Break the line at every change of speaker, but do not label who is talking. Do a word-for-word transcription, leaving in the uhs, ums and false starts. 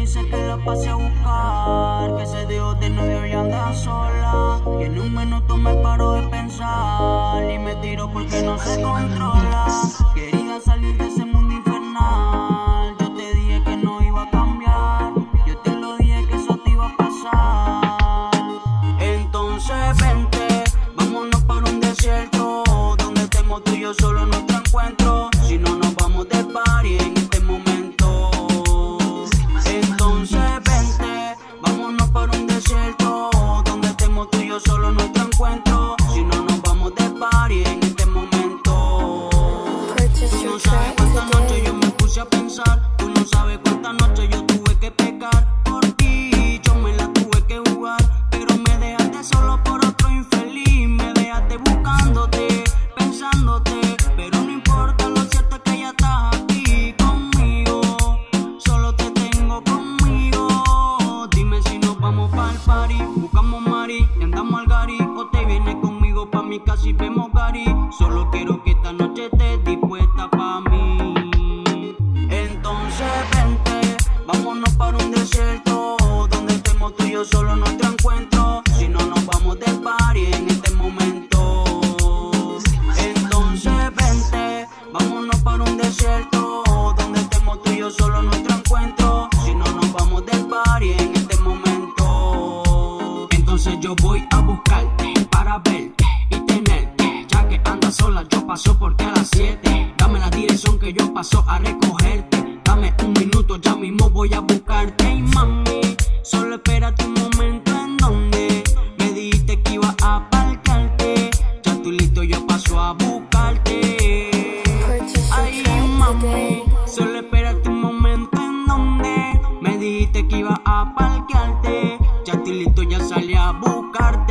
dice que la pase a buscar, que se dejó de novio y anda sola. Y en un minuto me paro de pensar y me tiro porque no se controla. Quería salir de ese mundo infernal, yo te dije que no iba a cambiar, yo te lo dije que eso te iba a pasar. Entonces vente, vámonos para un desierto donde estemos tú y yo solo nuestro encuentro. Si no nos vamos de party en este momento. Entonces vente, vámonos para un desierto donde estemos tú y yo solo nuestro encuentro. Si no nos vamos de party en este momento. Tú no sabes cuántas noches yo me puse a pensar, tú no sabes cuántas noches yo tuve que pecar por ti. Yo me la tuve que jugar, pero me dejaste solo por otro infeliz. Me dejaste buscándote, pensándote, pero no importa, lo cierto es que ya estás aquí conmigo. Solo te tengo conmigo. Dime si nos vamos pa'l party, buscamos mari y andamos al gari, o te vienes conmigo pa' mi casa y vemos gari. Solo quiero que esta noche estés dispuesta pa' mí. Entonces vente, vámonos para un desierto donde estemos tú y yo solo nuestro encuentro. Si no nos vamos de party en este momento. Entonces vente, vámonos para un desierto donde estemos tú y yo solo nuestro encuentro. Si no nos vamos de party en este momento. Entonces yo voy a buscarte para verte y tenerte. Ya que andas sola, yo paso porque a las siete. Dame la dirección que yo paso a recogerte. Dame un minuto, ya mismo voy a buscarte. Y mami, solo espérate un momento en donde me dijiste que iba a aparcarte. Ya estoy listo, yo paso a buscarte. Ay, mami, solo espérate un momento en donde me dijiste que iba a aparcarte. Ya estoy listo, ya salí a buscarte.